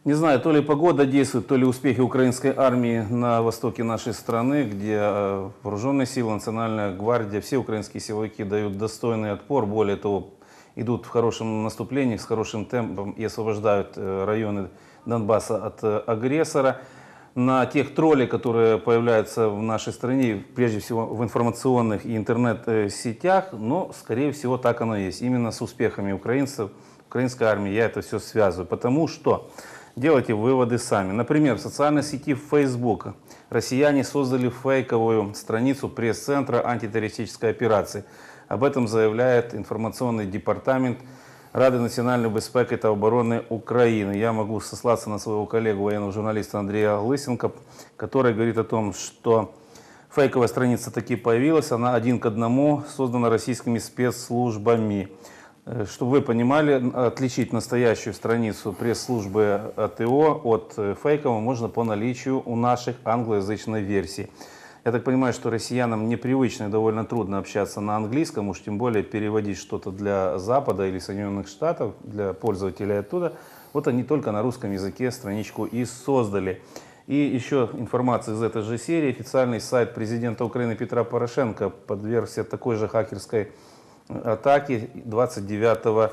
Не знаю, то ли погода действует, то ли успехи украинской армии на востоке нашей страны, где вооруженные силы, национальная гвардия, все украинские силовики дают достойный отпор. Более того, идут в хорошем наступлении, с хорошим темпом и освобождают районы Донбасса от агрессора. На тех троллей, которые появляются в нашей стране, прежде всего в информационных и интернет-сетях, но, скорее всего, так оно и есть. Именно с успехами украинцев, украинской армии я это все связываю. Потому что делайте выводы сами. Например, в социальной сети Facebook россияне создали фейковую страницу пресс-центра антитеррористической операции. Об этом заявляет информационный департамент Рады национальной безпеки та обороны Украины. Я могу сослаться на своего коллегу, военного журналиста Андрея Лысенко, который говорит о том, что фейковая страница таки появилась, она 1 к 1 создана российскими спецслужбами. Чтобы вы понимали, отличить настоящую страницу пресс-службы АТО от фейковой можно по наличию у наших англоязычной версии. Я так понимаю, что россиянам непривычно и довольно трудно общаться на английском, уж тем более переводить что-то для Запада или Соединенных Штатов, для пользователей оттуда. Вот они только на русском языке страничку и создали. И еще информация из этой же серии. Официальный сайт президента Украины Петра Порошенко подвергся такой же хакерской атаке 29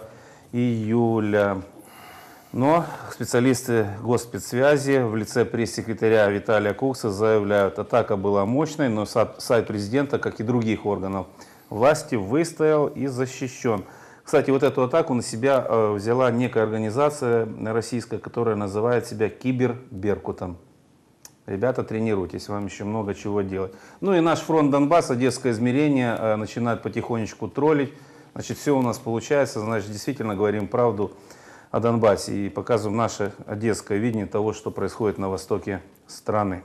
июля. Но специалисты госпецсвязи в лице пресс-секретаря Виталия Кукса заявляют, атака была мощной, но сайт президента, как и других органов власти, выстоял и защищен. Кстати, вот эту атаку на себя взяла некая организация российская, которая называет себя Киберберкутом. Ребята, тренируйтесь, вам еще много чего делать. Ну и наш фронт Донбасс, одесское измерение, начинает потихонечку троллить. Значит, все у нас получается, значит, действительно говорим правду о Донбассе и показываем наше одесское видение того, что происходит на востоке страны.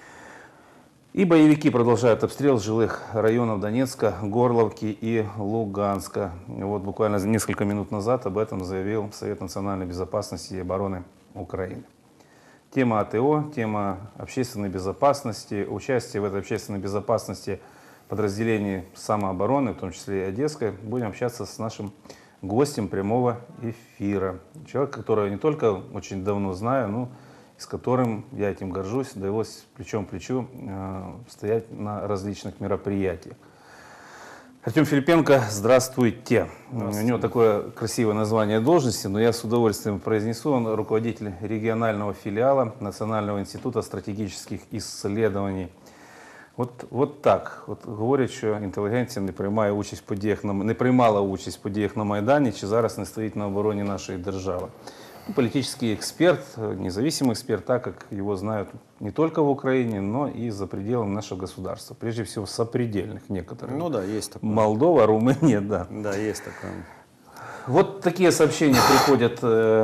И боевики продолжают обстрел жилых районов Донецка, Горловки и Луганска. Вот буквально несколько минут назад об этом заявил Совет национальной безопасности и обороны Украины. Тема АТО, тема общественной безопасности, участие в этой общественной безопасности подразделений самообороны, в том числе и Одесской. Будем общаться с нашим гостем прямого эфира. Человек, которого я не только очень давно знаю, но и с которым я этим горжусь, довелось плечом к плечу стоять на различных мероприятиях. Артем Филипенко, здравствуйте. У него такое красивое название должности, но я с удовольствием произнесу. Он руководитель регионального филиала Национального института стратегических исследований. Вот так. От говорять, що інтелігенція не приймає участь в подіях, не приймала участь в подіях на Майдані, чи зараз не стоїть на обороні нашої держави. Политический эксперт, независимый эксперт, так как его знают не только в Украине, но и за пределами нашего государства. Прежде всего, сопредельных некоторых. Ну да, есть такое. Молдова, Румыния, да. Да, есть такое. Вот такие сообщения приходят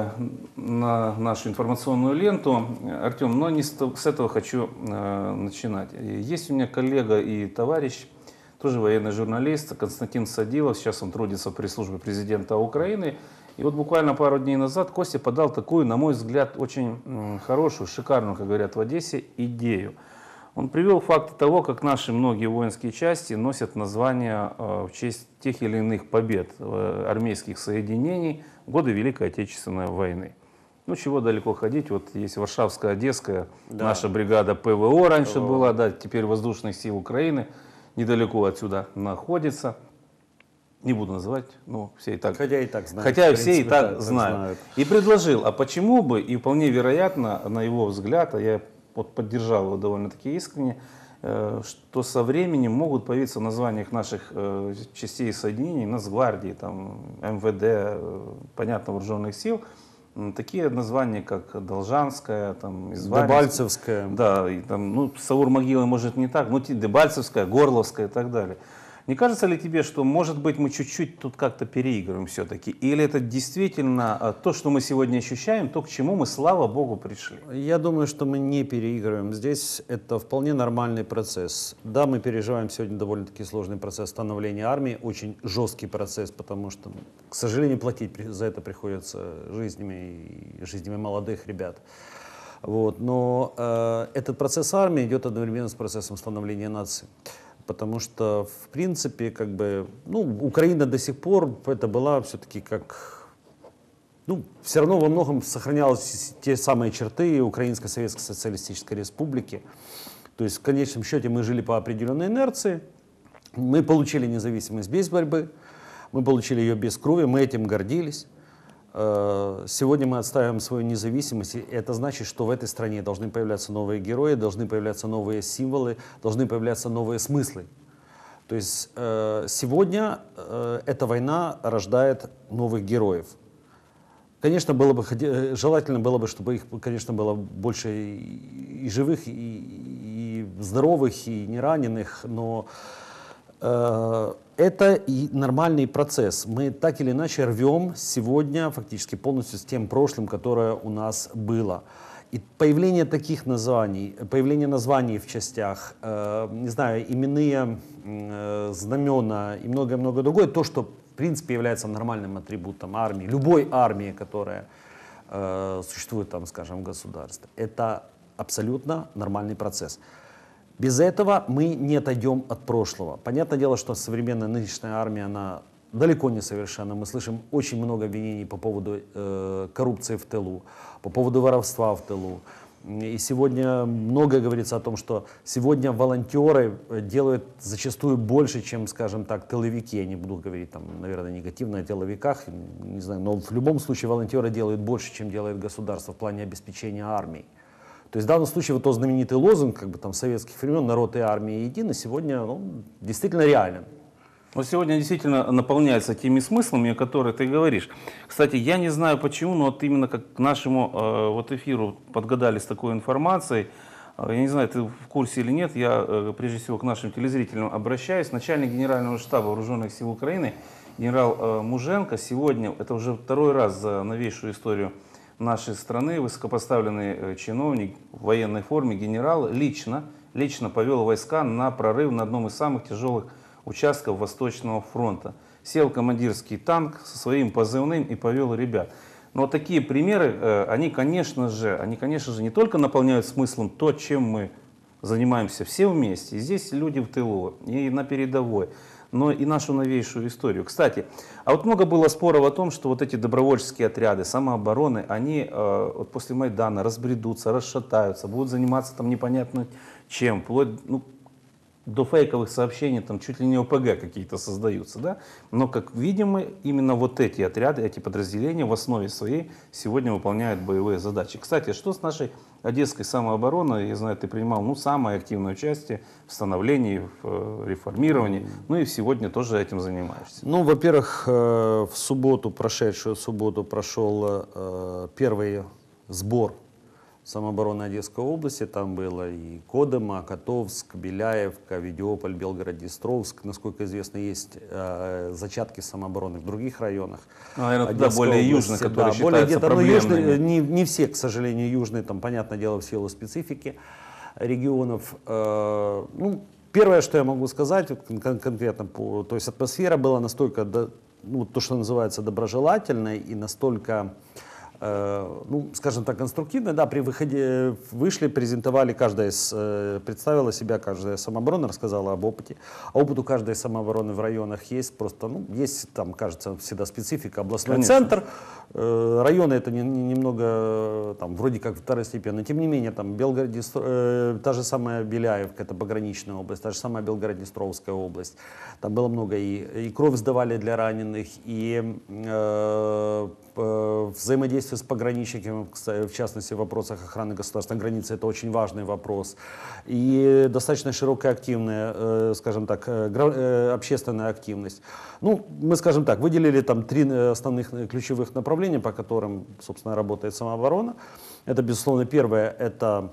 на нашу информационную ленту. Артем, но не с этого хочу начинать. Есть у меня коллега и товарищ, тоже военный журналист, Константин Садилов. Сейчас он трудится в пресс-службе президента Украины. И вот буквально пару дней назад Костя подал такую, на мой взгляд, очень хорошую, шикарную, как говорят в Одессе, идею. Он привел факты того, как наши многие воинские части носят названия в честь тех или иных побед армейских соединений в годы Великой Отечественной войны. Ну, чего далеко ходить, вот есть Варшавская, Одесская, да. Наша бригада ПВО раньше была, да, теперь Воздушных сил Украины, недалеко отсюда находится. Не буду называть, ну, все и так. Хотя и так знают. Хотя все и так знают. И предложил, а почему бы, и вполне вероятно, на его взгляд, а я вот поддержал его довольно-таки искренне, что со временем могут появиться в названиях наших частей и соединений, Нацгвардии, там, МВД, понятно, вооруженных сил, такие названия, как Должанская, там, Дебальцевская. Да, и, там, ну, Саур-могила, может, не так, но Дебальцевская, Горловская и так далее. Не кажется ли тебе, что, может быть, мы чуть-чуть тут как-то переигрываем все-таки? Или это действительно то, что мы сегодня ощущаем, то, к чему мы, слава Богу, пришли? Я думаю, что мы не переигрываем. Здесь это вполне нормальный процесс. Да, мы переживаем сегодня довольно-таки сложный процесс становления армии, очень жесткий процесс, потому что, к сожалению, платить за это приходится жизнями молодых ребят. Вот. Но этот процесс армии идет одновременно с процессом становления нации. Потому что, в принципе, как бы, ну, Украина до сих пор это была все-таки как, ну, все равно во многом сохранялись те самые черты Украинской Советской Социалистической Республики. То есть в конечном счете мы жили по определенной инерции, мы получили независимость без борьбы, мы получили ее без крови, мы этим гордились. Сегодня мы отстаиваем свою независимость, и это значит, что в этой стране должны появляться новые герои, должны появляться новые символы, должны появляться новые смыслы. То есть сегодня эта война рождает новых героев. Конечно, желательно было бы, чтобы их, конечно, было больше и живых, и здоровых, и не раненых, но это и нормальный процесс. Мы так или иначе рвем сегодня фактически полностью с тем прошлым, которое у нас было. И появление таких названий, появление названий в частях, не знаю, именные знамена и многое-многое другое, то, что в принципе является нормальным атрибутом армии, любой армии, которая существует там, скажем, в государстве, это абсолютно нормальный процесс. Без этого мы не отойдем от прошлого. Понятное дело, что современная нынешняя армия, она далеко не совершенна. Мы слышим очень много обвинений по поводу коррупции в тылу, по поводу воровства в тылу. И сегодня многое говорится о том, что сегодня волонтеры делают зачастую больше, чем, скажем так, тыловики. Я не буду говорить, там, наверное, негативно о тыловиках, не знаю, но в любом случае волонтеры делают больше, чем делает государство в плане обеспечения армии. То есть в данном случае вот тот знаменитый лозунг как бы, там, советских времен «Народ и армия едины» сегодня действительно реален. Вот сегодня действительно наполняется теми смыслами, о которых ты говоришь. Кстати, я не знаю почему, но вот именно как к нашему вот эфиру подгадали с такой информацией. Я не знаю, ты в курсе или нет, я прежде всего к нашим телезрителям обращаюсь. Начальник Генерального штаба Вооруженных сил Украины генерал Муженко сегодня, это уже второй раз за новейшую историю нашей страны, высокопоставленный чиновник в военной форме, генерал, лично повел войска на прорыв на одном из самых тяжелых участков Восточного фронта. Сел командирский танк со своим позывным и повел ребят. Но вот такие примеры, они, конечно же, не только наполняют смыслом то, чем мы занимаемся все вместе, и здесь люди в тылу, и на передовой, но и нашу новейшую историю. Кстати, а вот много было споров о том, что вот эти добровольческие отряды самообороны, они вот после Майдана разбредутся, расшатаются, будут заниматься там непонятно чем, вплоть до фейковых сообщений, там чуть ли не ОПГ какие-то создаются, да? Но, как видим, мы именно вот эти отряды, эти подразделения в основе своей сегодня выполняют боевые задачи. Кстати, что с нашей одесской самообороной? Я знаю, ты принимал самое активное участие в становлении, в реформировании, ну и сегодня тоже этим занимаешься. Ну, во-первых, в субботу, прошедшую субботу, прошел первый сбор самообороны Одесской области. Там было и Кодема, Котовск, Беляевка, Авдеополь, Белгород-Днестровск. Насколько известно, есть зачатки самообороны в других районах. Наверное, туда более южные, которые считаются проблемными. Не все, к сожалению, южные, там, понятное дело, в силу специфики регионов. Первое, что я могу сказать конкретно, то есть атмосфера была настолько, то, что называется, доброжелательной и настолько, скажем так, конструктивно, да, при выходе вышли, презентовали, представила себя каждая самооборона, рассказала об опыте. А опыту каждой самообороны в районах есть, просто, есть там, кажется, всегда специфика, областной Конечно. центр, районы это немного, там, вроде как второстепенно, тем не менее, там, та же самая Беляевка, это пограничная область, та же самая Белгород-Днестровская область, там было много, и кровь сдавали для раненых, и взаимодействие с пограничниками, в частности, в вопросах охраны государственной границы, это очень важный вопрос. И достаточно широкая активная, скажем так, общественная активность. Мы, скажем так, выделили там 3 основных ключевых направления, по которым, собственно, работает самооборона. Это, безусловно, первое, это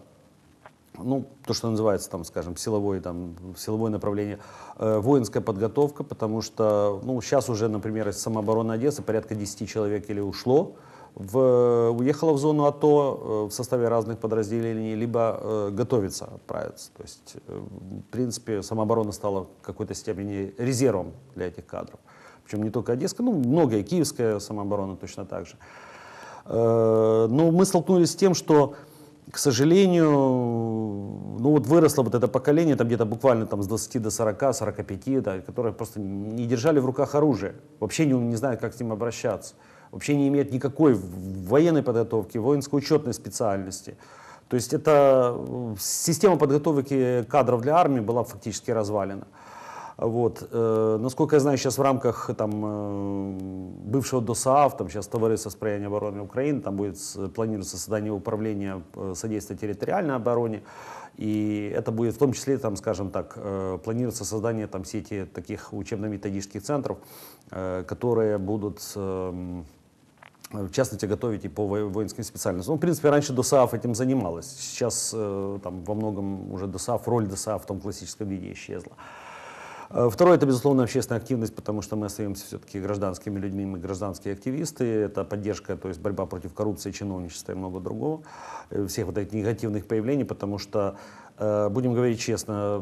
то, что называется, там, скажем, силовое направление, воинская подготовка, потому что, сейчас уже, например, из самообороны Одессы порядка 10 человек или уехало в зону АТО в составе разных подразделений, либо готовится отправиться. То есть, в принципе, самооборона стала в какой-то степени резервом для этих кадров. Причем не только Одесская, многое, киевская самооборона точно так же. Но мы столкнулись с тем, что, к сожалению, выросло вот это поколение, там где-то буквально там, с 20 до 40, 45, да, которые просто не держали в руках оружие, вообще не знают, как с ним обращаться. вообще не имеют никакой военной подготовки, воинско-учетной специальности. То есть это система подготовки кадров для армии была фактически развалена. Вот. Насколько я знаю, сейчас в рамках бывшего ДОСААФ, там сейчас Товариство сприяння обороны Украины, там планируется создание управления содействия территориальной обороне. И это будет в том числе, там, скажем так, планируется создание там, сети таких учебно-методических центров, которые будут в частности готовить и по воинским специальностям. Ну, в принципе, раньше ДОСААФ этим занималась. Сейчас там, во многом уже ДОСААФ, роль ДОСААФ в том классическом виде исчезла. Второе, это, безусловно, общественная активность, потому что мы остаемся все-таки гражданскими людьми, мы гражданские активисты, это поддержка, то есть борьба против коррупции, чиновничества и много другого, всех вот этих негативных проявлений, потому что, будем говорить честно,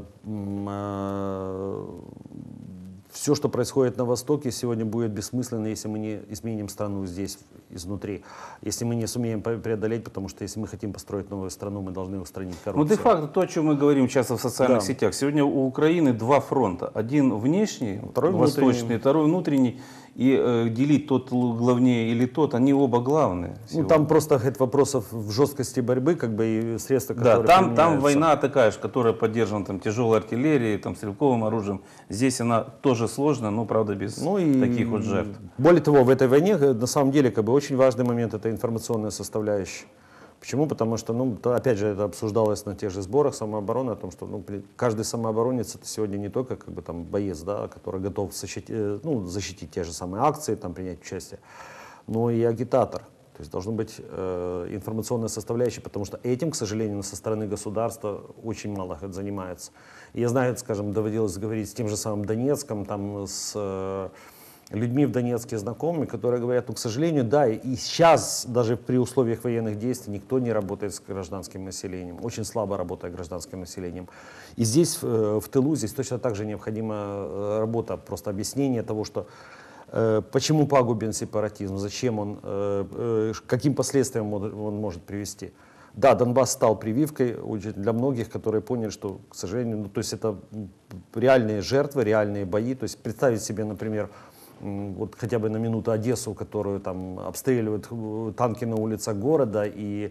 все, что происходит на Востоке, сегодня будет бессмысленно, если мы не изменим страну здесь, изнутри. Если мы не сумеем преодолеть, потому что если мы хотим построить новую страну, мы должны устранить коррупцию. Ну, де-факто, то, о чем мы говорим часто в социальных сетях. Сегодня у Украины два фронта. Один внешний, второй восточный, внутренний. второй внутренний. И делить тот главнее или тот, они оба главные. Ну, там просто говорит, вопросов в жесткости борьбы, как бы и средства, да, которые там война такая же, которая поддержана там, тяжелой артиллерией, там, стрелковым оружием. Здесь она тоже сложная, но, правда, без таких вот жертв. Более того, в этой войне, на самом деле, как бы очень важный момент — это информационная составляющая. Почему? Потому что, ну, опять же, это обсуждалось на тех же сборах самообороны, о том, что каждый самооборонец — это сегодня не только как бы, там, боец, да, который готов защитить те же самые акции, там, принять участие, но и агитатор. То есть должна быть информационная составляющая, потому что этим, к сожалению, со стороны государства очень мало занимается. И я знаю, скажем, доводилось говорить с тем же самым Донецком, там, с людьми в Донецке знакомыми, которые говорят, ну, к сожалению, да, и сейчас даже при условиях военных действий никто не работает с гражданским населением, очень слабо работает гражданским населением. И здесь, в тылу, здесь точно так же необходима работа, просто объяснение того, что почему пагубен сепаратизм, зачем он, каким последствиям он может привести. Да, Донбасс стал прививкой для многих, которые поняли, что, к сожалению, ну, то есть это реальные жертвы, реальные бои. То есть представить себе, например, вот хотя бы на минуту Одессу, которую там обстреливают танки на улицах города, и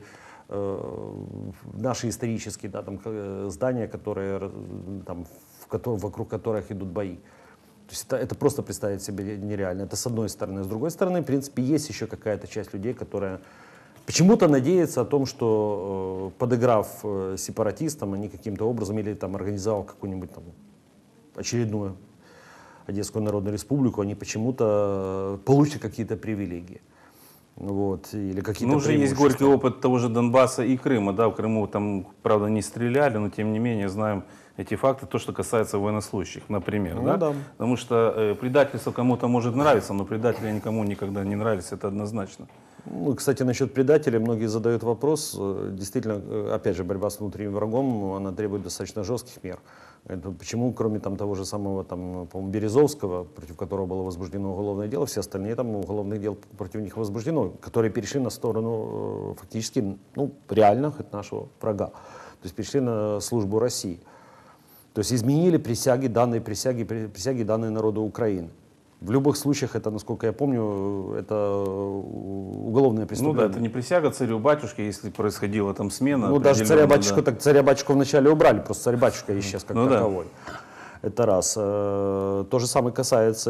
наши исторические, да, там, здания, которые, там, вокруг которых идут бои. То есть это просто представить себе нереально. Это с одной стороны. С другой стороны, в принципе, есть еще какая-то часть людей, которая почему-то надеется о том, что, подыграв сепаратистам, они каким-то образом или там организовав какую-нибудь там очередную Одесскую Народную Республику, они почему-то получат какие-то привилегии. Вот, или какие-то ну, уже есть преимущества. горький опыт того же Донбасса и Крыма. Да, в Крыму там, правда, не стреляли, но тем не менее знаем эти факты, то, что касается военнослужащих, например. Ну, да? Потому что предательство кому-то может нравиться, но предатели никому никогда не нравятся, это однозначно. Ну, кстати, насчет предателей многие задают вопрос. Действительно, опять же, борьба с внутренним врагом, она требует достаточно жестких мер. Это почему, кроме там, того же самого, там, по-моему, Березовского, против которого было возбуждено уголовное дело, все остальные там уголовных дел против них возбуждено, которые перешли на сторону фактически, ну, реально нашего врага. То есть перешли на службу России. То есть изменили присяги, данные народу Украины. В любых случаях это, насколько я помню, это уголовное преступление. Ну да, это не присяга царю-батюшке, если происходила там смена. Ну даже царя-батюшку, да. так царя-батюшку вначале убрали, просто царь-батюшка исчез как ну, таковой. Да. Это раз. То же самое касается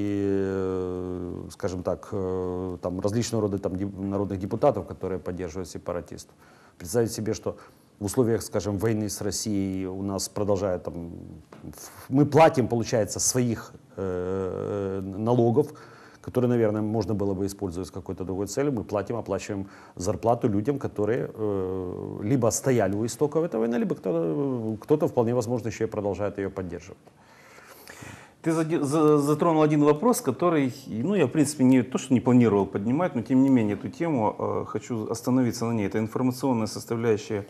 и, скажем так, там, различного рода там, народных депутатов, которые поддерживают сепаратистов. Представить себе, что в условиях, скажем, войны с Россией у нас продолжают там, мы платим, получается, своих налогов, которые, наверное, можно было бы использовать с какой-то другой целью. Мы оплачиваем зарплату людям, которые либо стояли у истоков этой войны, либо кто-то вполне возможно еще и продолжает ее поддерживать. Ты затронул один вопрос, который, ну, я, в принципе, не то, что не планировал поднимать, но, тем не менее, эту тему хочу остановиться на ней. Это информационная составляющая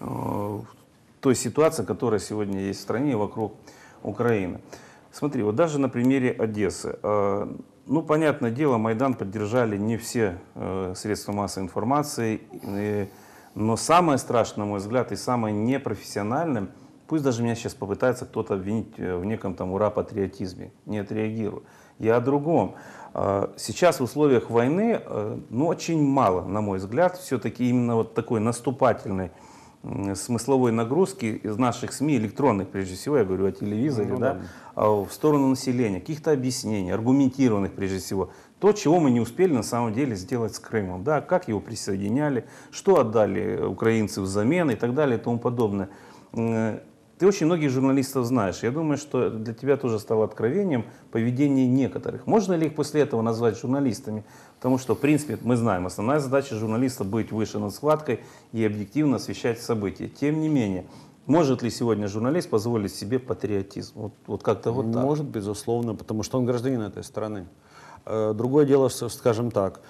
той ситуации, которая сегодня есть в стране и вокруг Украины. Смотри, вот даже на примере Одессы. Ну, понятное дело, Майдан поддержали не все средства массовой информации, но самое страшное, на мой взгляд, и самое непрофессиональное, Пусть даже меня сейчас попытается кто-то обвинить в неком там ура-патриотизме. Не отреагирую. Я о другом. Сейчас в условиях войны, ну, очень мало, на мой взгляд, все-таки именно вот такой наступательной смысловой нагрузки из наших СМИ, электронных прежде всего, я говорю о телевизоре, да, в сторону населения, каких-то объяснений, аргументированных прежде всего. То, чего мы не успели на самом деле сделать с Крымом, да, как его присоединяли, что отдали украинцы взамен и так далее и тому подобное. Ты очень многих журналистов знаешь. Я думаю, что для тебя тоже стало откровением поведение некоторых. Можно ли их после этого назвать журналистами? Потому что, в принципе, мы знаем, основная задача журналиста быть выше над схваткой и объективно освещать события. Тем не менее, может ли сегодня журналист позволить себе патриотизм? Вот как-то вот так. Может, безусловно, потому что он гражданин этой страны. Другое дело, что, скажем так,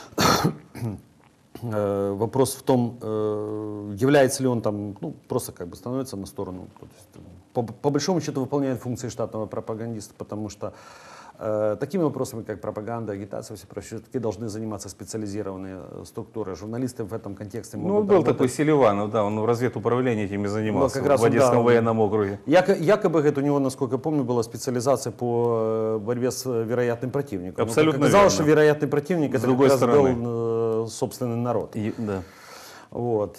вопрос в том, является ли он там, ну, просто как бы становится на сторону. То есть, по большому счету выполняет функции штатного пропагандиста, потому что такими вопросами, как пропаганда, агитация, все прочее, все-таки должны заниматься специализированные структуры. Журналисты в этом контексте могут... Ну, был такой Селиванов, да, он в разведуправлении этим и занимался, как раз в Одесском он, да, военном округе. Якобы это у него, насколько я помню, была специализация по борьбе с вероятным противником. Абсолютно Но оказалось, верно. что вероятный противник это другой как раз стороны. был собственный народ. Да. Вот.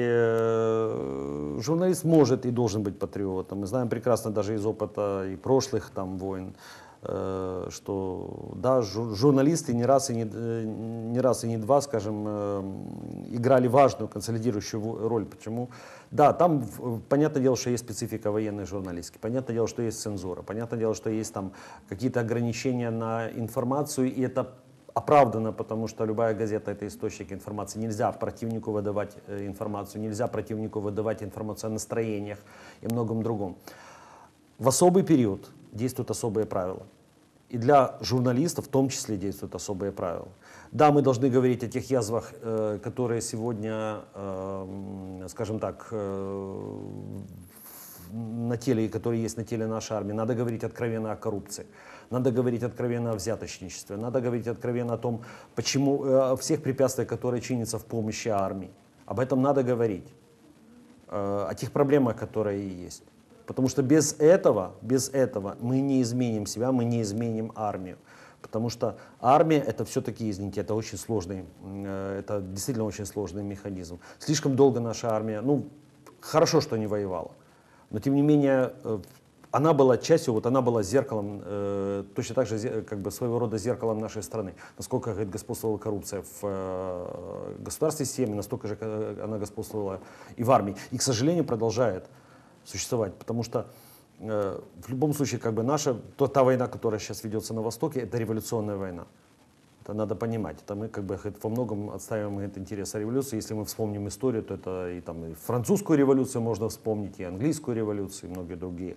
И журналист может и должен быть патриотом. Мы знаем прекрасно даже из опыта и прошлых там войн, что да, журналисты не раз и не два, скажем, играли важную консолидирующую роль. Почему? Да, там понятное дело, что есть специфика военной журналистики, понятное дело, что есть цензура, понятное дело, что есть там какие-то ограничения на информацию, и это оправдано, потому что любая газета — это источник информации. Нельзя противнику выдавать информацию, нельзя противнику выдавать информацию о настроениях и многом другом. В особый период действуют особые правила. И для журналистов в том числе действуют особые правила. Да, мы должны говорить о тех язвах, которые сегодня, скажем так, на теле, которые есть на теле нашей армии. Надо говорить откровенно о коррупции. Надо говорить откровенно о взяточничестве. Надо говорить откровенно о том, почему, о всех препятствиях, которые чинятся в помощи армии. Об этом надо говорить. О тех проблемах, которые есть. Потому что без этого мы не изменим себя, мы не изменим армию. Потому что армия — это все-таки, извините, это очень сложный, это действительно очень сложный механизм. Слишком долго наша армия, ну, хорошо, что не воевала, но тем не менее она была частью, вот она была зеркалом, точно так же как бы своего рода зеркалом нашей страны. Насколько, говорит, господствовала коррупция в государственной системе, настолько же она господствовала и в армии. И, к сожалению, продолжает существовать, потому что в любом случае как бы та война, которая сейчас ведется на Востоке, это революционная война. Это надо понимать. Это мы как бы во многом отстаиваем интересы революции. Если мы вспомним историю, то это и французскую революцию можно вспомнить, и английскую революцию, и многие другие.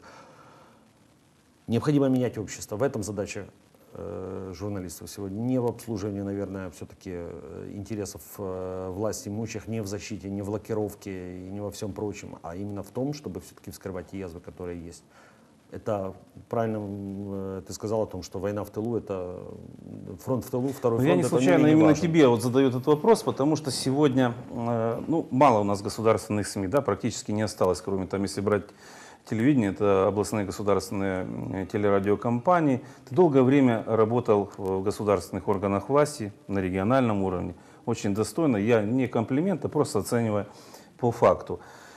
Необходимо менять общество. В этом задача журналистов сегодня. Не в обслуживании, наверное, все-таки интересов власти имущих, не в защите, не в лакировке и не во всем прочем, а именно в том, чтобы все-таки вскрывать те язвы, которые есть. Это правильно ты сказал о том, что война в тылу — это фронт в тылу, второй фронт. Я не случайно именно тебе вот задаю этот вопрос, потому что сегодня, ну, мало у нас государственных СМИ, да, практически не осталось, кроме там, если брать телевидение, это областные государственные телерадиокомпании. Ты долгое время работал в государственных органах власти на региональном уровне. Очень достойно. Я не комплимент, а просто оцениваю по факту.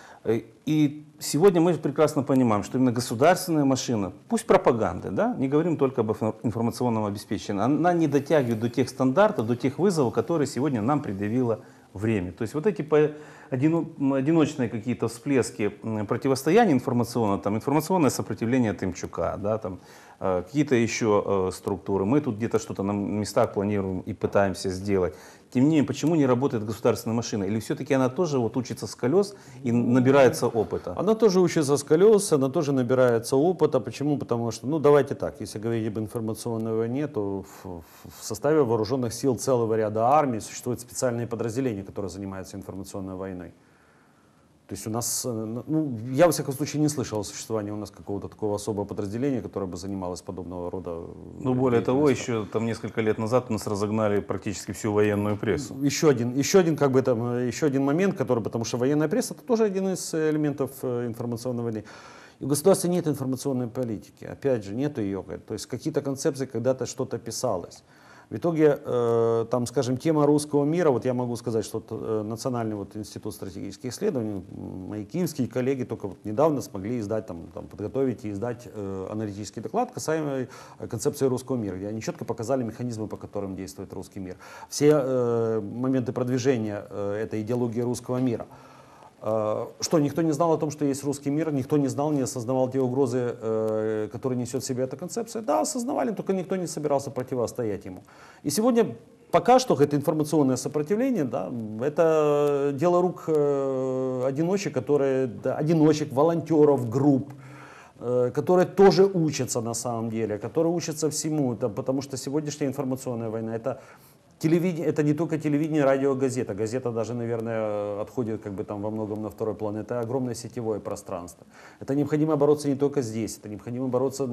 И сегодня мы прекрасно понимаем, что именно государственная машина, пусть пропаганда, да, не говорим только об информационном обеспечении, она не дотягивает до тех стандартов, до тех вызовов, которые сегодня нам предъявило время. То есть вот эти одиночные какие-то всплески противостояния информационного, там, информационное сопротивление Тымчука, да, там, какие-то еще структуры. Мы тут где-то что-то на местах планируем и пытаемся сделать. Тем не менее, почему не работает государственная машина? Или все-таки она тоже вот учится с колес и набирается опыта? Она тоже учится с колес, она тоже набирается опыта. Почему? Потому что, ну давайте так, если говорить об информационной войне, то в составе вооруженных сил целого ряда армий существуют специальные подразделения, которые занимаются информационной войной. То есть у нас, ну, я во всяком случае не слышал о существовании у нас какого-то такого особого подразделения, которое бы занималось подобного рода. Ну, более того, деятельностью. еще там несколько лет назад у нас разогнали практически всю военную прессу. Еще один, как бы там, еще один момент, который, потому что военная пресса это тоже один из элементов информационной войны. И в государстве нет информационной политики, опять же, нету ее. То есть какие-то концепции, когда-то что-то писалось. В итоге, там, скажем, тема русского мира, вот я могу сказать, что Национальный вот институт стратегических исследований, мои киевские коллеги только вот недавно смогли издать, там, подготовить и издать аналитический доклад касаемо концепции русского мира, где они четко показали механизмы, по которым действует русский мир. Все моменты продвижения этой идеологии русского мира. Что, никто не знал о том, что есть русский мир, никто не знал, не осознавал те угрозы, которые несет в себе эта концепция? Да, осознавали, только никто не собирался противостоять ему. И сегодня пока что это информационное сопротивление, да, это дело рук одиночек, одиночек, волонтеров, групп, которые тоже учатся на самом деле, которые учатся всему, потому что сегодняшняя информационная война это телевидение, это не только телевидение, радио, газета. Газета даже, наверное, отходит как бы там во многом на второй план. Это огромное сетевое пространство. Это необходимо бороться не только здесь, это необходимо бороться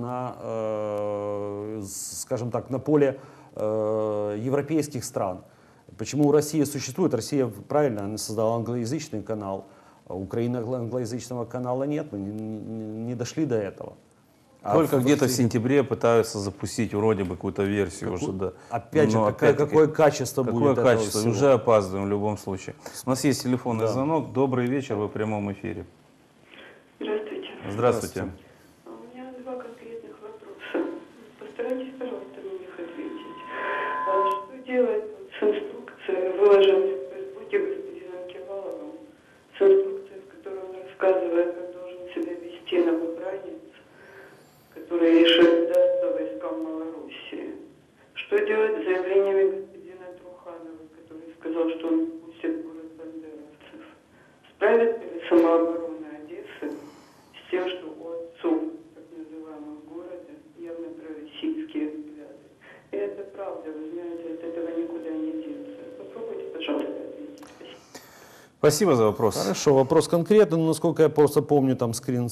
на, скажем так, на поле европейских стран. Почему Россия существует? Россия, правильно, она создала англоязычный канал, а Украина англоязычного канала нет, мы не дошли до этого. Только где-то в сентябре пытаются запустить вроде бы какую-то версию уже, да. Опять же, какое качество будет Какое качество? Уже опаздываем в любом случае. У нас есть телефонный звонок. Добрый вечер, вы в прямом эфире. Здравствуйте. Здравствуйте. У меня два конкретных вопроса. Постарайтесь, пожалуйста, на них ответить. Что делать с инструкцией, выложенной в Фейсбуке господином Киваловым, с инструкцией, в которой он рассказывает, как должен себя вести новобранец, который решил сдаться войскам Малороссии? Что делать с заявлениями господина Труханова, который сказал, что он пустит город бандеровцев? Справится ли самооборона Одессы с тем, что у отцов, так называемых, города явно пророссийские взгляды? И это правда, вы знаете, от этого никуда не деться. Попробуйте, пожалуйста, ответить. Спасибо. Спасибо за вопрос. Хорошо, вопрос конкретный, но насколько я просто помню, там скрин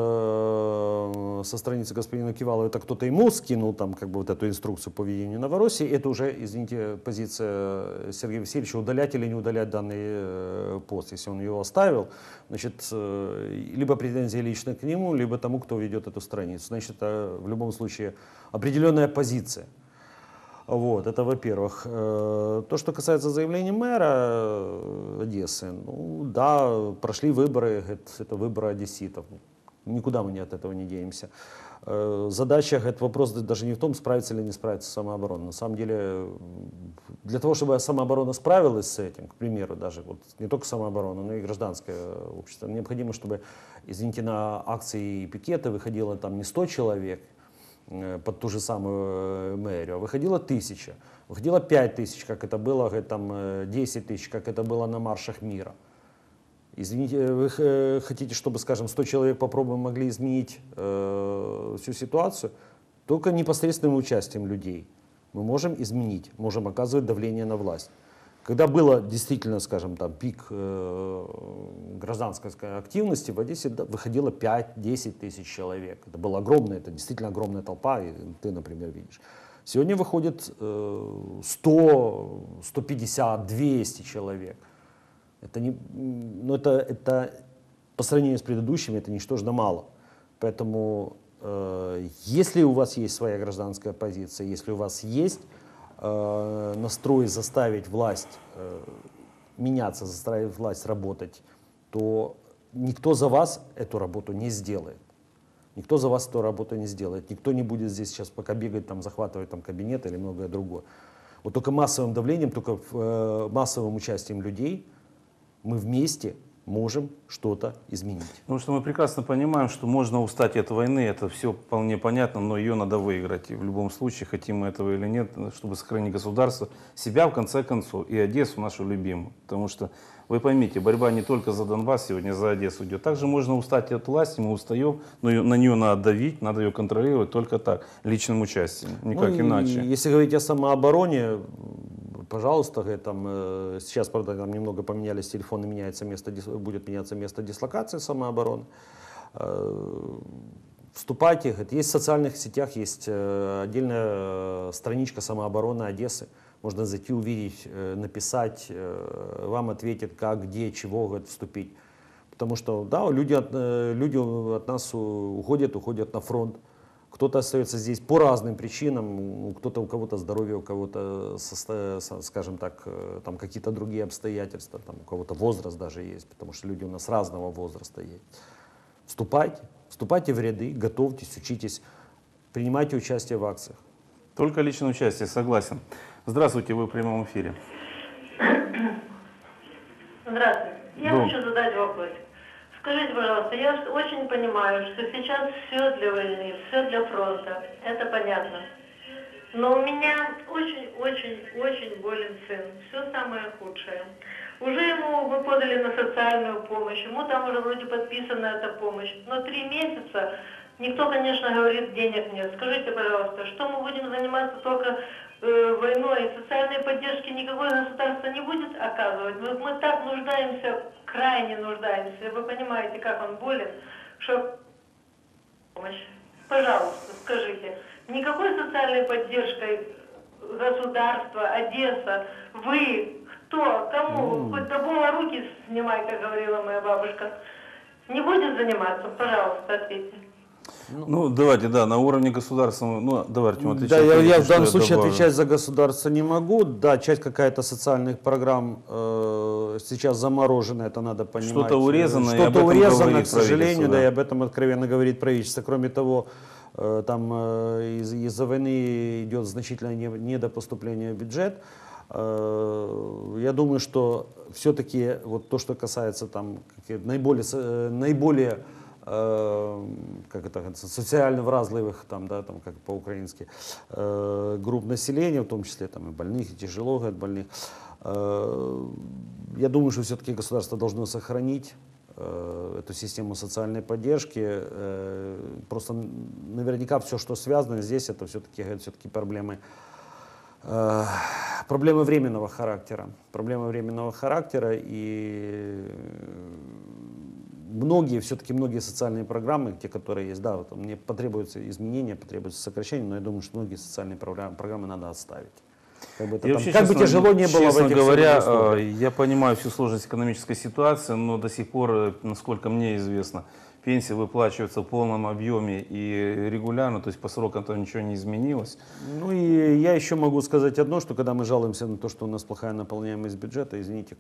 со страницы господина Кивалова, это кто-то ему скинул, там как бы вот эту инструкцию по ведению Новороссии, это уже, извините, позиция Сергея Васильевича, удалять или не удалять данный пост. Если он его оставил, значит, либо претензии лично к нему, либо тому, кто ведет эту страницу. Значит, это в любом случае определенная позиция. Вот, это во-первых. То, что касается заявления мэра Одессы, ну да, прошли выборы, это выборы одесситов. Никуда мы от этого не денемся. Задача, этот вопрос даже не в том, справится или не справится самооборона. На самом деле, для того, чтобы самооборона справилась с этим, к примеру, даже вот, не только самооборона, но и гражданское общество, необходимо, чтобы, извините, на акции и пикеты выходило там не 100 человек, под ту же самую мэрию, выходило 1000, выходило 5000, как это было, там 10 тысяч, как это было на маршах мира. Извините, вы хотите, чтобы, скажем, 100 человек попробуем могли изменить всю ситуацию? Только непосредственным участием людей мы можем изменить, можем оказывать давление на власть. Когда было действительно, скажем, там пик гражданской активности, в Одессе выходило 5-10 тысяч человек. Это было огромное, это действительно огромная толпа, и ты, например, видишь. Сегодня выходит 100, 150, 200 человек. Это, не, но это по сравнению с предыдущими, это ничтожно мало. Поэтому, если у вас есть своя гражданская позиция, если у вас есть настрой заставить власть меняться, заставить власть работать, то никто за вас эту работу не сделает. Никто за вас эту работу не сделает. Никто не будет здесь сейчас пока бегать, там, захватывать там, кабинет или многое другое. Вот только массовым давлением, только массовым участием людей мы вместе можем что-то изменить. Потому что мы прекрасно понимаем, что можно устать от войны, это все вполне понятно, но ее надо выиграть. И в любом случае, хотим мы этого или нет, чтобы сохранить государство, себя в конце концов и Одессу нашу любимую. Потому что, вы поймите, борьба не только за Донбасс сегодня, за Одессу идет. Также можно устать от власти, мы устаем, но на нее надо давить, надо ее контролировать только так, личным участием, никак иначе. Если говорить о самообороне, пожалуйста, говорит, там, сейчас, правда, там немного поменялись телефоны, будет меняться место дислокации самообороны. Вступайте, говорит, есть в социальных сетях, есть отдельная страничка самообороны Одессы. Можно зайти, увидеть, написать, вам ответят, как, где, чего, говорит, вступить. Потому что, да, люди от нас уходят на фронт. Кто-то остается здесь по разным причинам, кто-то, у кого-то здоровье, у кого-то, скажем так, там какие-то другие обстоятельства, там, у кого-то возраст даже есть, потому что люди у нас разного возраста есть. Вступайте в ряды, готовьтесь, учитесь, принимайте участие в акциях. Только личное участие, согласен. Здравствуйте, вы в прямом эфире. Здравствуйте. Я хочу задать вопрос. Скажите, пожалуйста, я очень понимаю, что сейчас все для войны, все для фронта. Это понятно. Но у меня очень болен сын. Все самое худшее. Уже вы подали на социальную помощь, ему там уже вроде подписана эта помощь. Но 3 месяца никто, конечно, говорит, денег нет. Скажите, пожалуйста, что мы будем заниматься только войной, социальной поддержки никакое государство не будет оказывать? Мы так нуждаемся, крайне нуждаемся. Вы понимаете, как он болен, что помощь. Пожалуйста, скажите, никакой социальной поддержкой государства, Одесса, вы, кто, кому, хоть до Бога руки снимай, как говорила моя бабушка, не будет заниматься? Пожалуйста, ответьте. Ну, давайте, да, на уровне государства, ну, давай, Артем, Да, отвечай. я в данном случае добавлю. отвечать за государство не могу. Да, часть какая-то социальных программ сейчас заморожена, это надо понимать. Что-то урезано, и об Что-то этом урезано, говорит к сожалению, правительство, да, да. и об этом откровенно говорит правительство. Кроме того, там из-за войны идет значительное недопоступление в бюджет. Я думаю, что все-таки вот то, что касается там наиболее как это, социально вразливых, там, да, там, как по-украински, групп населения, в том числе там, и больных, и тяжело больных. Я думаю, что все-таки государство должно сохранить эту систему социальной поддержки. Просто наверняка все, что связано здесь, это все-таки проблемы временного характера. Проблемы временного характера, и многие социальные программы, те, которые есть, да, вот, мне потребуются изменения, потребуется сокращение, но я думаю, что многие социальные программы надо оставить. Как бы, тяжело не было в честно этих говоря, условиях. я понимаю всю сложность экономической ситуации, но до сих пор, насколько мне известно, пенсии выплачиваются в полном объеме и регулярно, то есть по срокам там ничего не изменилось. Ну и я еще могу сказать одно, что когда мы жалуемся на то, что у нас плохая наполняемость бюджета, извините,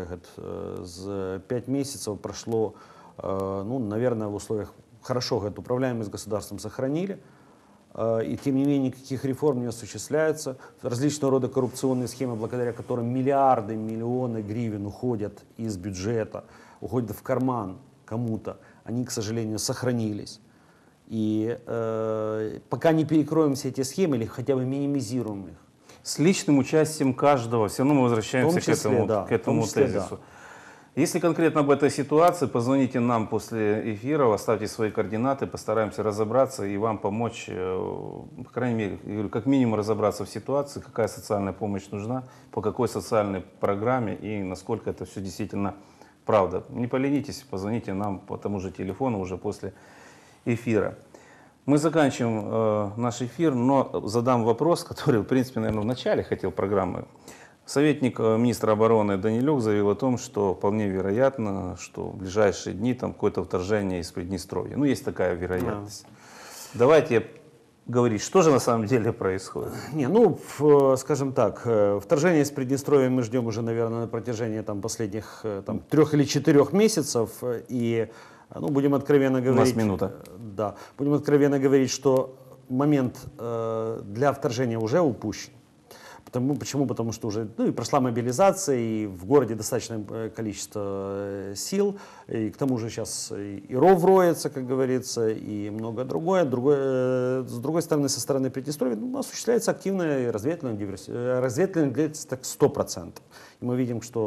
за 5 месяцев прошло, ну, наверное, в условиях хорошо, управляемость государством сохранили, и тем не менее никаких реформ не осуществляется. Различного рода коррупционные схемы, благодаря которым миллиарды, миллионы гривен уходят из бюджета, уходят в карман кому-то, они, к сожалению, сохранились. И пока не перекроем все эти схемы или хотя бы минимизируем их. С личным участием каждого, все равно мы возвращаемся к этому тезису. Да. Если конкретно об этой ситуации, позвоните нам после эфира, оставьте свои координаты, постараемся разобраться и вам помочь, по крайней мере, я говорю, как минимум разобраться в ситуации, какая социальная помощь нужна, по какой социальной программе и насколько это все действительно правда. Не поленитесь, позвоните нам по тому же телефону уже после эфира. Мы заканчиваем наш эфир, но задам вопрос, который, в принципе, наверное, в начале хотел программы. Советник министра обороны Данилюк заявил о том, что вполне вероятно, что в ближайшие дни там какое-то вторжение из Приднестровья. Ну, есть такая вероятность. Да. Давайте говорить, что же на самом деле происходит. Скажем так, вторжение из Приднестровья мы ждем уже, наверное, на протяжении последних 3 или 4 месяцев. И будем откровенно говорить. У нас минута. Да, будем откровенно говорить, что момент для вторжения уже упущен. Почему? Потому что уже и прошла мобилизация, и в городе достаточное количество сил, и к тому же сейчас и ров роется, как говорится, и многое другое. С другой стороны, со стороны Приднестровья осуществляется активная разведывательная деятельность, так 100%. И мы видим, что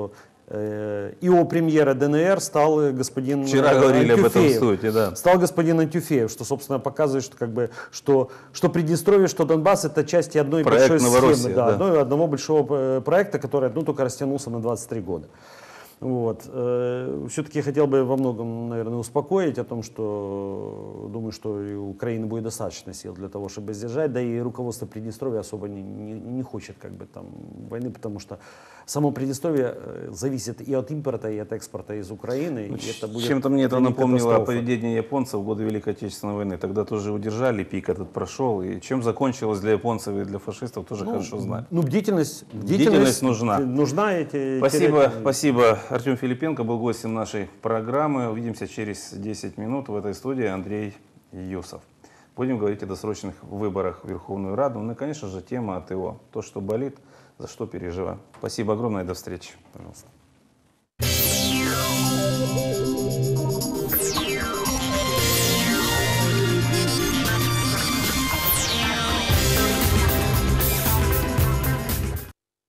ИО премьера ДНР стал господин Вчера говорили об этом в Антюфеев. студии, да. Стал господин Антюфеев, что, собственно, показывает, что, как бы, что Приднестровье, что Донбасс — это части одной Проект большой Новороссия, схемы, да. одного большого проекта, который только растянулся на 23 года. Вот. Все-таки я хотел бы во многом, наверное, успокоить о том, что думаю, что и у Украины будет достаточно сил для того, чтобы сдержать, да и руководство Приднестровья особо не хочет как бы там войны, потому что само Приднестровье зависит и от импорта, и от экспорта из Украины. И это будет Чем-то мне это для них напомнило катастрофа. поведение японцев в годы Великой Отечественной войны. Тогда тоже удержали, пик этот прошел. И чем закончилось для японцев и для фашистов, тоже хорошо знаем. Ну, бдительность нужна. Нужна. Спасибо. Артем Филипенко был гостем нашей программы. Увидимся через 10 минут в этой студии. Андрей Юсов. Будем говорить о досрочных выборах в Верховную Раду. Ну и, конечно же, тема АТО. То, что болит, за что переживаем. Спасибо огромное и до встречи. Пожалуйста.